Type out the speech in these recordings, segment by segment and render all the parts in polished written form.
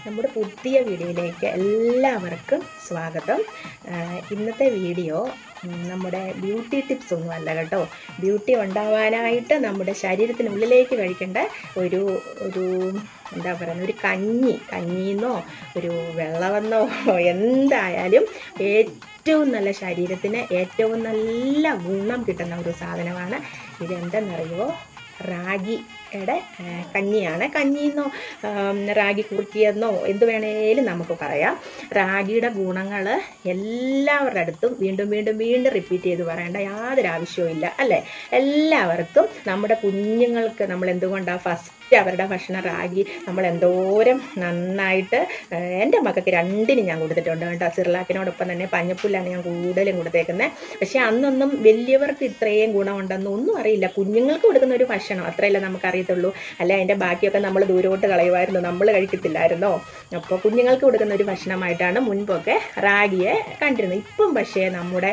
നമ്മുടെ പുതിയ വീഡിയോയിലേക്ക് എല്ലാവർക്കും സ്വാഗതം. ഇന്നത്തെ വീഡിയോ നമ്മുടെ ബ്യൂട്ടി ടിപ്സ് ഒന്നും അല്ല കേട്ടോ. ബ്യൂട്ടി ഉണ്ടാവാനായിട്ട് നമ്മുടെ ശരീരത്തിനുള്ളിലേക്ക് കഴിക്കേണ്ട ഒരു എന്താ പറയുക, ഒരു കഞ്ഞിന്നോ ഒരു വെള്ളമെന്നോ എന്തായാലും ഏറ്റവും നല്ല ശരീരത്തിന് ഏറ്റവും നല്ല ഗുണം കിട്ടുന്ന ഒരു സാധനമാണ്. ഇതെന്തെന്നറിയുമോ? റാഗിയുടെ കഞ്ഞിയാണ്. കഞ്ഞിന്നോ റാഗി കുറുക്കിയെന്നോ എന്ത് വേണേലും നമുക്ക് പറയാം. റാഗിയുടെ ഗുണങ്ങൾ എല്ലാവരുടെ അടുത്തും വീണ്ടും റിപ്പീറ്റ് ചെയ്ത് പറയേണ്ട യാതൊരു ആവശ്യവും ഇല്ല അല്ലേ? എല്ലാവർക്കും നമ്മുടെ കുഞ്ഞുങ്ങൾക്ക് നമ്മൾ എന്തുകൊണ്ടാണ് ഫസ്റ്റ് അവരുടെ ഭക്ഷണം റാഗി നമ്മൾ എന്തോരം നന്നായിട്ട് എൻ്റെ മക്കൾക്ക് രണ്ടിനും ഞാൻ കൊടുത്തിട്ടുണ്ട് കേട്ടോ. സിർലാക്കിനോടൊപ്പം തന്നെ പഞ്ഞപ്പുല്ലാണ് ഞാൻ കൂടുതലും കൊടുത്തേക്കുന്നത്. പക്ഷേ അന്നൊന്നും വലിയവർക്ക് ഇത്രയും ഗുണമുണ്ടെന്ന് ഒന്നും അറിയില്ല. കുഞ്ഞുങ്ങൾക്ക് കൊടുക്കുന്ന ഒരു ഭക്ഷണം അത്രയല്ല നമുക്കറിയത്തുള്ളൂ. അല്ല അതിൻ്റെ ബാക്കിയൊക്കെ നമ്മൾ ദൂരോട്ട് കളയുമായിരുന്നു, നമ്മൾ കഴിക്കത്തില്ലായിരുന്നോ? അപ്പോൾ കുഞ്ഞുങ്ങൾക്ക് കൊടുക്കുന്ന ഒരു ഭക്ഷണമായിട്ടാണ് മുൻപൊക്കെ റാഗിയെ കണ്ടിരുന്നത്. ഇപ്പം പക്ഷേ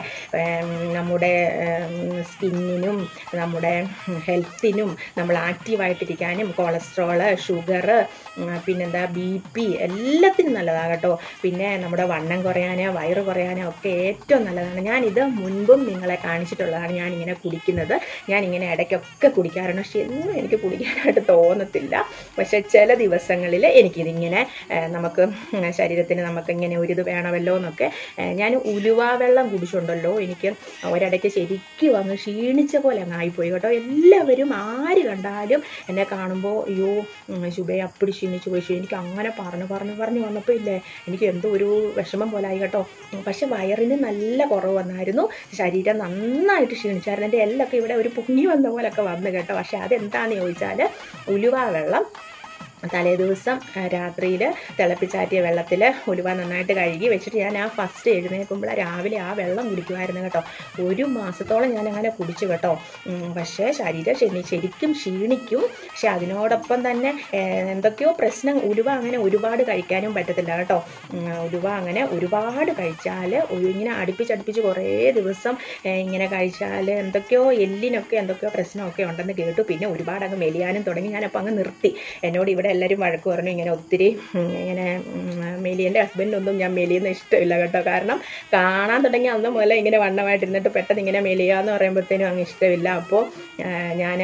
നമ്മുടെ സ്കിന്നിനും നമ്മുടെ ഹെൽത്തിനും നമ്മൾ ആക്റ്റീവായിട്ടിരിക്കാനും കൊളസ്ട്രോള്, ഷുഗർ, പിന്നെന്താ BP എല്ലാത്തിനും നല്ലതാണ് കേട്ടോ. പിന്നെ നമ്മുടെ വണ്ണം കുറയാനോ വയറ് കുറയാനോ ഒക്കെ ഏറ്റവും നല്ലതാണ്. ഞാനിത് മുൻപും നിങ്ങളെ കാണിച്ചിട്ടുള്ളതാണ്. ഞാനിങ്ങനെ കുടിക്കുന്നത്, ഞാനിങ്ങനെ ഇടയ്ക്കൊക്കെ കുടിക്കാറുണ്ട്. പക്ഷെ എന്നും എനിക്ക് കുടിക്കാനായിട്ട് തോന്നത്തില്ല. പക്ഷെ ചില ദിവസങ്ങളിൽ എനിക്കിതിങ്ങനെ നമുക്ക് ശരീരത്തിന് നമുക്കിങ്ങനെ ഒരിത് വേണമല്ലോ എന്നൊക്കെ. ഞാൻ ഉലുവ വെള്ളം കുടിച്ചുണ്ടല്ലോ, എനിക്ക് ഒരിടയ്ക്ക് ശരിക്കും അങ്ങ് ക്ഷീണിച്ച പോലെ അങ്ങ് ആയിപ്പോയി കേട്ടോ. എല്ലാവരും ആര് കണ്ടാലും എന്നെ കാണുമ്പോൾ അയ്യോ ശുഭയെ അപ്പടി ക്ഷീണിച്ചു പോയി. എനിക്ക് അങ്ങനെ പറഞ്ഞു വന്നപ്പോൾ ഇല്ലേ എനിക്ക് എന്തോ ഒരു വിഷമം പോലെ ആയി കേട്ടോ. പക്ഷെ വയറിന് നല്ല കുറവ് വന്നായിരുന്നു, ശരീരം നന്നായിട്ട് ക്ഷീണിച്ചായിരുന്നു. എൻ്റെ എല്ലൊക്കെ ഇവിടെ ഒരു പൊങ്ങി വന്ന പോലൊക്കെ വന്നു കേട്ടോ. പക്ഷെ അതെന്താണെന്ന് ചോദിച്ചാൽ ഉലുവ വെള്ളം തലേ ദിവസം രാത്രിയിൽ തിളപ്പിച്ചാറ്റിയ വെള്ളത്തിൽ ഉലുവ നന്നായിട്ട് കഴുകി വെച്ചിട്ട് ഞാൻ ഫസ്റ്റ് എഴുന്നേൽക്കുമ്പോൾ രാവിലെ ആ വെള്ളം കുടിക്കുമായിരുന്നു കേട്ടോ. ഒരു മാസത്തോളം ഞാൻ അങ്ങനെ കുടിച്ചു കേട്ടോ. പക്ഷേ ശരീരം ശരിക്കും ക്ഷീണിക്കും. പക്ഷെ അതിനോടൊപ്പം തന്നെ എന്തൊക്കെയോ പ്രശ്നം. ഉലുവ അങ്ങനെ ഒരുപാട് കഴിക്കാനും പറ്റത്തില്ല കേട്ടോ. ഉലുവ അങ്ങനെ ഒരുപാട് കഴിച്ചാൽ ഇങ്ങനെ അടുപ്പിച്ച് കുറേ ദിവസം ഇങ്ങനെ കഴിച്ചാൽ എന്തൊക്കെയോ എല്ലിനൊക്കെ എന്തൊക്കെയോ പ്രശ്നമൊക്കെ ഉണ്ടെന്ന് കേട്ടു. പിന്നെ ഒരുപാട് അങ്ങ് മെലിയാനും തുടങ്ങി. ഞാനപ്പോൾ അങ്ങ് നിർത്തി. എന്നോട് ഇവിടെ എല്ലാവരും വഴക്ക് പറഞ്ഞു ഇങ്ങനെ ഒത്തിരി ഇങ്ങനെ എൻ്റെ ഹസ്ബൻഡിനൊന്നും ഞാൻ മെലിയുന്ന ഇഷ്ടമില്ല കേട്ടോ. കാരണം കാണാൻ തുടങ്ങി അന്ന് മുതലേ ഇങ്ങനെ വണ്ണമായിട്ടിരുന്നിട്ട് പെട്ടെന്ന് ഇങ്ങനെ മെലിയാന്ന് പറയുമ്പോഴത്തേനും അങ്ങ് ഇഷ്ടമില്ല. അപ്പോൾ ഞാൻ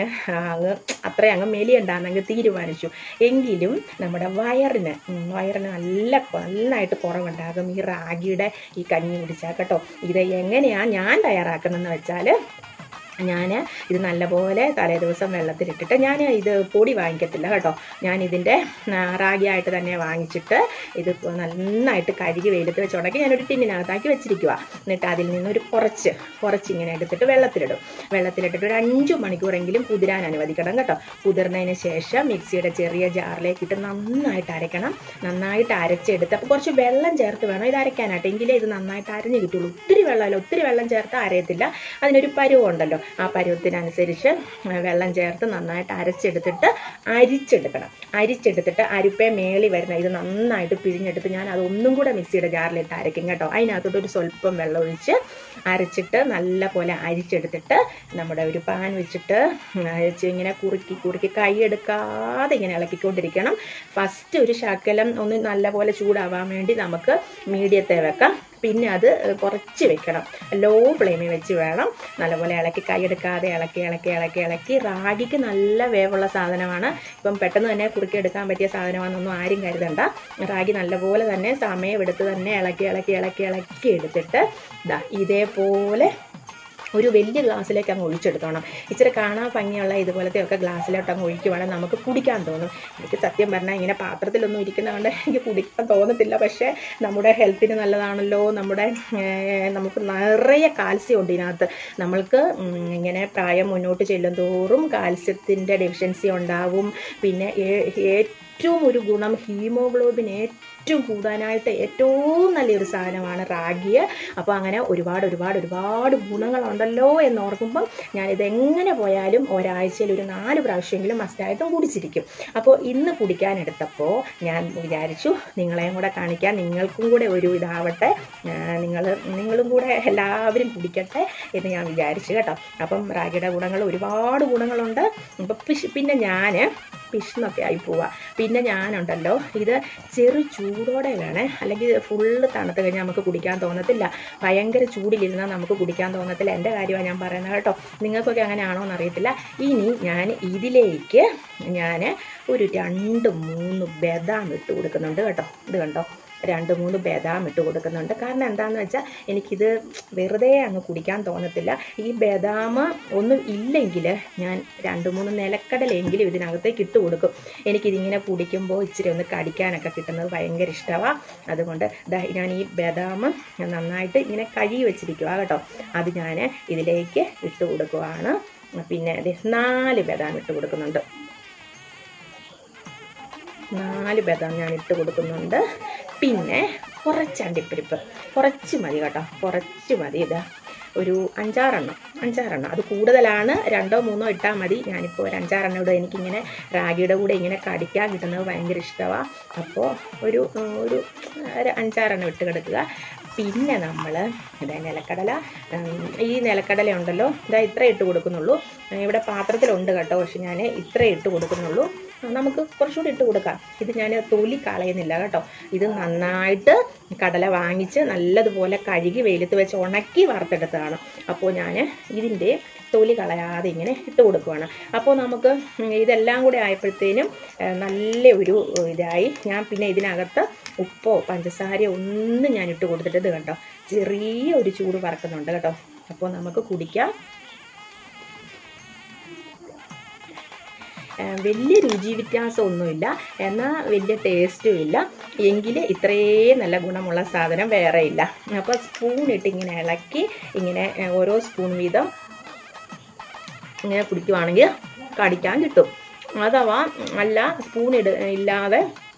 അങ്ങ് മെലിയണ്ടാന്നങ്ങ് തീരുമാനിച്ചു. എങ്കിലും നമ്മുടെ വയറിന് നന്നായിട്ട് കുറവുണ്ടാകും ഈ റാഗിയുടെ ഈ കഞ്ഞി കുടിച്ചാൽ കേട്ടോ. ഇത് എങ്ങനെയാണ് ഞാൻ തയ്യാറാക്കുന്നതെന്ന് വെച്ചാൽ, ഞാൻ ഇത് നല്ലപോലെ തലേ ദിവസം വെള്ളത്തിലിട്ടിട്ട്, ഞാൻ ഇത് പൊടി വാങ്ങിക്കത്തില്ല കേട്ടോ. ഞാനിതിൻ്റെ റാഗിയായിട്ട് തന്നെ വാങ്ങിച്ചിട്ട് ഇത് നന്നായിട്ട് കഴുകി വെയിലത്ത് വെച്ച് ഉണക്കി ഞാനൊരു ടിന്നിനകത്താക്കി വെച്ചിരിക്കുക. എന്നിട്ട് അതിൽ നിന്നൊരു കുറച്ച് ഇങ്ങനെ എടുത്തിട്ട് വെള്ളത്തിലിട്ടിട്ട് ഒരു 5 മണിക്കൂറെങ്കിലും കുതിരാൻ അനുവദിക്കണം കേട്ടോ. കുതിർന്നതിന് ശേഷം മിക്സിയുടെ ചെറിയ ജാറിലേക്ക് ഇട്ട് നന്നായിട്ട് അരയ്ക്കണം. നന്നായിട്ട് അരച്ചെടുത്ത് അപ്പോൾ കുറച്ച് വെള്ളം ചേർത്ത് വേണം ഇത് അരയ്ക്കാനായിട്ട്, എങ്കിലേ ഇത് നന്നായിട്ട് അരഞ്ഞ് കിട്ടുള്ളൂ. ഒത്തിരി വെള്ളം ചേർത്ത് അരയത്തില്ല. അതിനൊരു പരുവുണ്ടല്ലോ, ആ പരുവത്തിനനുസരിച്ച് വെള്ളം ചേർത്ത് നന്നായിട്ട് അരച്ചെടുത്തിട്ട് അരിച്ചെടുത്തിട്ട് അരിപ്പേ മേളി വരുന്ന ഇത് നന്നായിട്ട് പിഴിഞ്ഞെടുത്ത് ഞാൻ അതൊന്നും കൂടെ മിക്സിയുടെ ജാറിലിട്ട് അരയ്ക്കും കേട്ടോ. അതിനകത്തോട്ട് ഒരു സ്വല്പം വെള്ളം ഒഴിച്ച് അരച്ചിട്ട് നല്ല പോലെ അരിച്ചെടുത്തിട്ട് നമ്മുടെ ഒരു പാൻ വെച്ചിട്ട് ഇങ്ങനെ കുറുക്കി കൈയെടുക്കാതെ ഇങ്ങനെ ഇളക്കിക്കൊണ്ടിരിക്കണം. ഫസ്റ്റ് ഒരു ശകലം ഒന്ന് നല്ല പോലെ ചൂടാവാൻ വേണ്ടി നമുക്ക് മീഡിയത്തെ വെക്കാം. പിന്നെ അത് കുറച്ച് വെക്കണം, ലോ ഫ്ലെയിമിൽ വെച്ച് വേണം നല്ലപോലെ ഇളക്കി, കൈയെടുക്കാതെ ഇളക്കി. റാഗിക്ക് നല്ല വേവുള്ള സാധനമാണ്. ഇപ്പം പെട്ടെന്ന് തന്നെ കുറുക്കിയെടുക്കാൻ പറ്റിയ സാധനമാണെന്നൊന്നും ആരും കരുതണ്ട. റാഗി നല്ലപോലെ തന്നെ സമയമെടുത്ത് തന്നെ ഇളക്കി എടുത്തിട്ട് ഇതേപോലെ ഒരു വലിയ ഗ്ലാസ്സിലേക്ക് അങ്ങ് ഒഴിച്ചെടുത്തോണം. ഇച്ചിരി കാണാൻ ഭംഗിയുള്ള ഇതുപോലത്തെയൊക്കെ ഗ്ലാസ്സിലോട്ട് അങ്ങ് ഒഴിക്കുവാണെങ്കിൽ നമുക്ക് കുടിക്കാൻ തോന്നും. എനിക്ക് സത്യം പറഞ്ഞാൽ ഇങ്ങനെ പാത്രത്തിലൊന്നും ഇരിക്കുന്നതുകൊണ്ട് എനിക്ക് കുടിക്കാൻ തോന്നത്തില്ല. പക്ഷേ നമ്മുടെ ഹെൽത്തിന് നല്ലതാണല്ലോ. നമുക്ക് നിറയെ കാൽസ്യം ഉണ്ട് ഇതിനകത്ത്. നമ്മൾക്ക് ഇങ്ങനെ പ്രായം മുന്നോട്ട് ചെല്ലും തോറും കാൽസ്യത്തിൻ്റെ ഡെഫിഷ്യൻസി ഉണ്ടാവും. പിന്നെ ഏറ്റവും ഒരു ഗുണം ഹീമോഗ്ലോബിൻ ഏറ്റവും കൂടാനായിട്ട് ഏറ്റവും നല്ലൊരു സാധനമാണ് റാഗി. അപ്പോൾ അങ്ങനെ ഒരുപാട് ഗുണങ്ങളുണ്ടല്ലോ എന്നോർക്കുമ്പം ഞാനിതെങ്ങനെ പോയാലും ഒരാഴ്ചയിൽ ഒരു 4 പ്രാവശ്യമെങ്കിലും മസ്റ്റായിട്ടും കുടിച്ചിരിക്കും. അപ്പോൾ ഇന്ന് കുടിക്കാനെടുത്തപ്പോൾ ഞാൻ വിചാരിച്ചു നിങ്ങളെയും കൂടെ കാണിക്കാൻ, നിങ്ങൾക്കും കൂടെ ഒരു ഇതാവട്ടെ, നിങ്ങളും കൂടെ എല്ലാവരും കുടിക്കട്ടെ എന്ന് ഞാൻ വിചാരിച്ചു കേട്ടോ. അപ്പം റാഗിയുടെ ഒരുപാട് ഗുണങ്ങളുണ്ട്. അപ്പം പിന്നെ ഞാൻ പിഷ്ന്നൊക്കെ ആയി പോവുക. പിന്നെ ഞാനുണ്ടല്ലോ ഇത് ചെറു ചൂടോടെ വേണേ, അല്ലെങ്കിൽ ഫുള്ള് തണുത്ത് കഴിഞ്ഞാൽ നമുക്ക് കുടിക്കാൻ തോന്നത്തില്ല. ഭയങ്കര ചൂടിലിരുന്നാൽ നമുക്ക് കുടിക്കാൻ തോന്നത്തില്ല. എൻ്റെ കാര്യമാണ് ഞാൻ പറയുന്നത് കേട്ടോ. നിങ്ങൾക്കൊക്കെ അങ്ങനെയാണോ എന്നറിയത്തില്ല. ഇനി ഞാൻ ഇതിലേക്ക് ഒരു 2-3 ബദാം ഇട്ട് കൊടുക്കുന്നുണ്ട് കേട്ടോ. ഇത് കണ്ടോ, 2-3 ബദാം ഇട്ട് കൊടുക്കുന്നുണ്ട്. കാരണം എന്താണെന്ന് വെച്ചാൽ എനിക്കിത് വെറുതെ അങ്ങ് കുടിക്കാൻ തോന്നത്തില്ല. ഈ ബദാം ഒന്നും ഇല്ലെങ്കിൽ ഞാൻ 2-3 നിലക്കടലെങ്കിലും ഇതിനകത്തേക്ക് ഇട്ട് കൊടുക്കും. എനിക്കിതിങ്ങനെ കുടിക്കുമ്പോൾ ഇച്ചിരി ഒന്ന് കടിക്കാനൊക്കെ കിട്ടുന്നത് ഭയങ്കര ഇഷ്ടമാണ്. അതുകൊണ്ട് ഞാൻ ഈ ബദാം നന്നായിട്ട് ഇങ്ങനെ കഴുകി വെച്ചിരിക്കുക കേട്ടോ. അത് ഞാൻ ഇതിലേക്ക് ഇട്ട് കൊടുക്കുവാണ്. പിന്നെ 4 ബദാം ഇട്ട് കൊടുക്കുന്നുണ്ട്. 4 ബദാം ഞാൻ ഇട്ട് കൊടുക്കുന്നുണ്ട്. പിന്നെ കുറച്ച് അണ്ടിപ്പരിപ്പ്, കുറച്ച് മതി കേട്ടോ, കുറച്ച് മതി. ഇത് ഒരു 5-6 അത് കൂടുതലാണ്. 2-3 ഇട്ടാൽ മതി. ഞാനിപ്പോൾ ഒരു 5-6 ഇടും. എനിക്കിങ്ങനെ റാഗിയുടെ കൂടെ ഇങ്ങനെ കടിക്കാൻ കിട്ടുന്നത് ഭയങ്കര ഇഷ്ടമാണ്. അപ്പോൾ ഒരു 5-6 ഇട്ട് കിടക്കുക. പിന്നെ നമ്മൾ നിലക്കടല, ഈ നിലക്കടല ഉണ്ടല്ലോ, ഇത്ര ഇട്ട് കൊടുക്കുന്നുള്ളൂ. ഇവിടെ പാത്രത്തിലുണ്ട് കേട്ടോ, പക്ഷെ ഞാൻ ഇത്ര ഇട്ട് കൊടുക്കുന്നുള്ളൂ. നമുക്ക് കുറച്ചുകൂടി ഇട്ട് കൊടുക്കാം. ഇത് ഞാൻ തൊലി കളയുന്നില്ല കേട്ടോ. ഇത് നന്നായിട്ട് കടല വാങ്ങിച്ച് നല്ലതുപോലെ കഴുകി വെയിലത്ത് വെച്ച് ഉണക്കി വറുത്തെടുത്തതാണ്. അപ്പോൾ ഞാൻ ഇതിൻ്റെ തൊലി കളയാതെ ഇങ്ങനെ ഇട്ട് കൊടുക്കുവാണ്. അപ്പോൾ നമുക്ക് ഇതെല്ലാം കൂടെ ആയപ്പോഴത്തേനും നല്ല ഒരു ഇതായി. ഞാൻ പിന്നെ ഇതിനകത്ത് ഉപ്പോ പഞ്ചസാരയോ ഒന്നും ഞാൻ ഇട്ട് കൊടുത്തിട്ടത് കണ്ടോ, ചെറിയ ഒരു ചൂട് പറക്കുന്നുണ്ട് കേട്ടോ. അപ്പോൾ നമുക്ക് കുടിക്കാം. വലിയ രുചി വ്യത്യാസമൊന്നുമില്ല, എന്നാൽ വലിയ ടേസ്റ്റും ഇല്ല. എങ്കിൽ ഇത്രയും നല്ല ഗുണമുള്ള സാധനം വേറെ ഇല്ല. അപ്പോൾ സ്പൂണിട്ട് ഇങ്ങനെ ഇളക്കി ഇങ്ങനെ ഓരോ സ്പൂൺ വീതം ഇങ്ങനെ കുടിക്കുവാണെങ്കിൽ കടിക്കാൻ കിട്ടും. അഥവാ അല്ല സ്പൂൺ ഇല്ലാതെ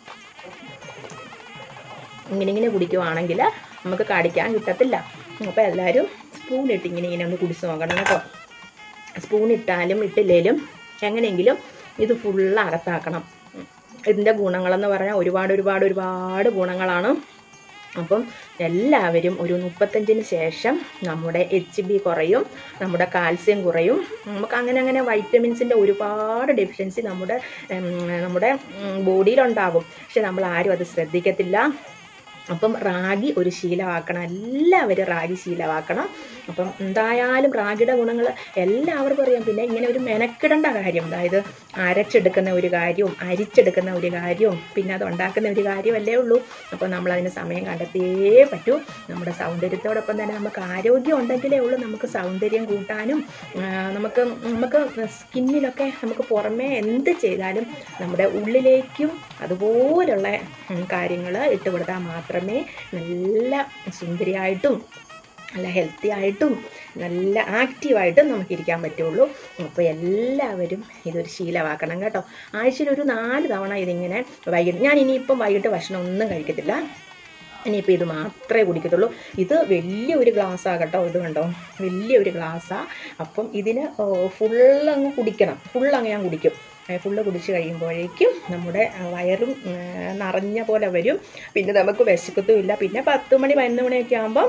ഇങ്ങനെ കുടിക്കുവാണെങ്കിൽ നമുക്ക് കടിക്കാൻ കിട്ടത്തില്ല. അപ്പോൾ എല്ലാവരും സ്പൂണിട്ട് ഇങ്ങനെ ഒന്ന് കുടിച്ച് നോക്കണം കേട്ടോ. സ്പൂൺ ഇട്ടാലും ഇട്ടില്ലേലും എങ്ങനെയെങ്കിലും ഇത് ഫുള്ള് അകത്താക്കണം. ഇതിൻ്റെ ഗുണങ്ങളെന്ന് പറഞ്ഞാൽ ഒരുപാട് ഗുണങ്ങളാണ്. അപ്പം എല്ലാവരും ഒരു 35-ന് ശേഷം നമ്മുടെ HB കുറയും, നമ്മുടെ കാൽസ്യം കുറയും. നമുക്ക് അങ്ങനെ വൈറ്റമിൻസിൻ്റെ ഒരുപാട് ഡെഫിഷ്യൻസി നമ്മുടെ ബോഡിയിലുണ്ടാകും. പക്ഷെ നമ്മൾ ആരും അത് ശ്രദ്ധിക്കത്തില്ല. അപ്പം റാഗി ഒരു ശീലമാക്കണം, എല്ലാവരും റാഗി ശീലമാക്കണം. അപ്പം എന്തായാലും റാഗിയുടെ ഗുണങ്ങൾ എല്ലാവർക്കും അറിയാം. പിന്നെ ഇങ്ങനെ ഒരു മെനക്കിടേണ്ട കാര്യം, അതായത് അരച്ചെടുക്കുന്ന ഒരു കാര്യവും അരിച്ചെടുക്കുന്ന ഒരു കാര്യവും പിന്നെ അത് ഉണ്ടാക്കുന്ന ഒരു കാര്യമല്ലേ ഉള്ളൂ. അപ്പോൾ നമ്മളതിന് സമയം കണ്ടെത്തിയേ പറ്റൂ. നമ്മുടെ സൗന്ദര്യത്തോടൊപ്പം തന്നെ നമുക്ക് ആരോഗ്യം ഉണ്ടെങ്കിലേ ഉള്ളൂ നമുക്ക് സൗന്ദര്യം കൂട്ടാനും നമുക്ക് സ്കിന്നിലൊക്കെ നമുക്ക് പുറമേ എന്ത് ചെയ്താലും നമ്മുടെ ഉള്ളിലേക്കും അതുപോലുള്ള കാര്യങ്ങൾ ഇട്ട് കൊടുത്താൽ മാത്രമേ നല്ല സുന്ദരിയായിട്ടും നല്ല ഹെൽത്തി ആയിട്ടും നല്ല ആക്റ്റീവായിട്ടും നമുക്കിരിക്കാൻ പറ്റുള്ളൂ. അപ്പോൾ എല്ലാവരും ഇതൊരു ശീലമാക്കണം കേട്ടോ. ആഴ്ചയിൽ ഒരു 4 തവണ ഇതിങ്ങനെ ഞാൻ ഇനിയിപ്പം വൈകിട്ട് ഭക്ഷണം ഒന്നും കഴിക്കത്തില്ല. ഇനിയിപ്പോൾ ഇത് മാത്രമേ കുടിക്കത്തുള്ളൂ. ഇത് വലിയൊരു ഗ്ലാസ്സാണ് കേട്ടോ. ഇത് കണ്ടോ, വലിയൊരു ഗ്ലാസ്സാണ്. അപ്പം ഇതിന് ഫുള്ളങ്ങ് കുടിക്കണം. ഫുള്ളങ്ങ് ഞാൻ കുടിക്കും. ഫുള്ള് കുടിച്ച് കഴിയുമ്പോഴേക്കും നമ്മുടെ വയറും നിറഞ്ഞ പോലെ വരും. പിന്നെ നമുക്ക് വിശക്കത്തുമില്ല. പിന്നെ 10 മണി 11 മണിയൊക്കെ ആകുമ്പം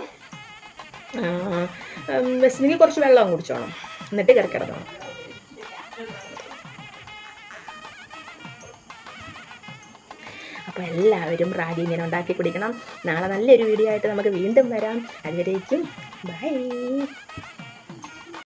വിശന്നെങ്കിൽ കുറച്ച് വെള്ളം കുടിച്ചോണം, എന്നിട്ട് കിടക്കണം. അപ്പോൾ എല്ലാവരും റാഗി ഇങ്ങനെ ഉണ്ടാക്കി കുടിക്കണം. നാളെ നല്ലൊരു വീഡിയോ ആയിട്ട് നമുക്ക് വീണ്ടും വരാം. അതുവരേക്കും ബൈ.